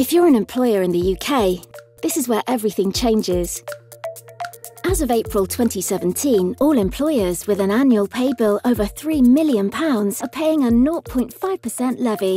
If you're an employer in the UK, this is where everything changes. As of April 2017, all employers with an annual pay bill over £3 million are paying a 0.5% levy.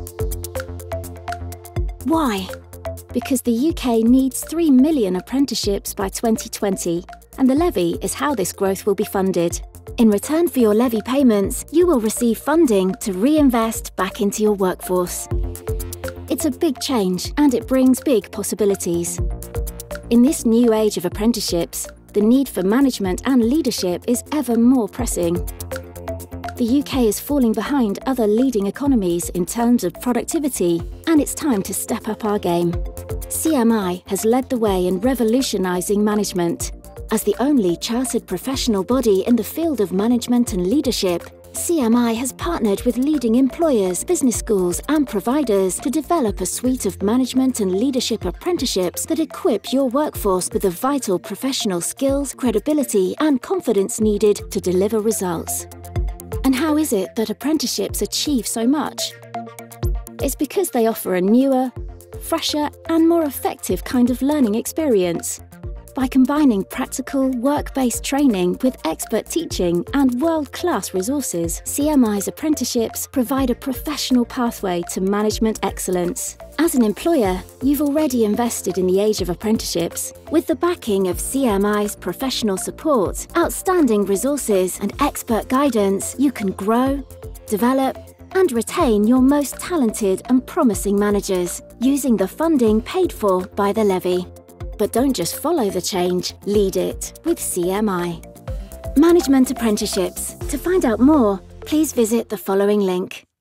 Why? Because the UK needs 3 million apprenticeships by 2020, and the levy is how this growth will be funded. In return for your levy payments, you will receive funding to reinvest back into your workforce. It's a big change, and it brings big possibilities. In this new age of apprenticeships, the need for management and leadership is ever more pressing. The UK is falling behind other leading economies in terms of productivity, and it's time to step up our game. CMI has led the way in revolutionising management. As the only chartered professional body in the field of management and leadership, CMI has partnered with leading employers, business schools and providers to develop a suite of management and leadership apprenticeships that equip your workforce with the vital professional skills, credibility and confidence needed to deliver results. And how is it that apprenticeships achieve so much? It's because they offer a newer, fresher and more effective kind of learning experience. By combining practical, work-based training with expert teaching and world-class resources, CMI's apprenticeships provide a professional pathway to management excellence. As an employer, you've already invested in the age of apprenticeships. With the backing of CMI's professional support, outstanding resources and expert guidance, you can grow, develop, and retain your most talented and promising managers using the funding paid for by the levy. But don't just follow the change, lead it with CMI. Management Apprenticeships. To find out more, please visit the following link.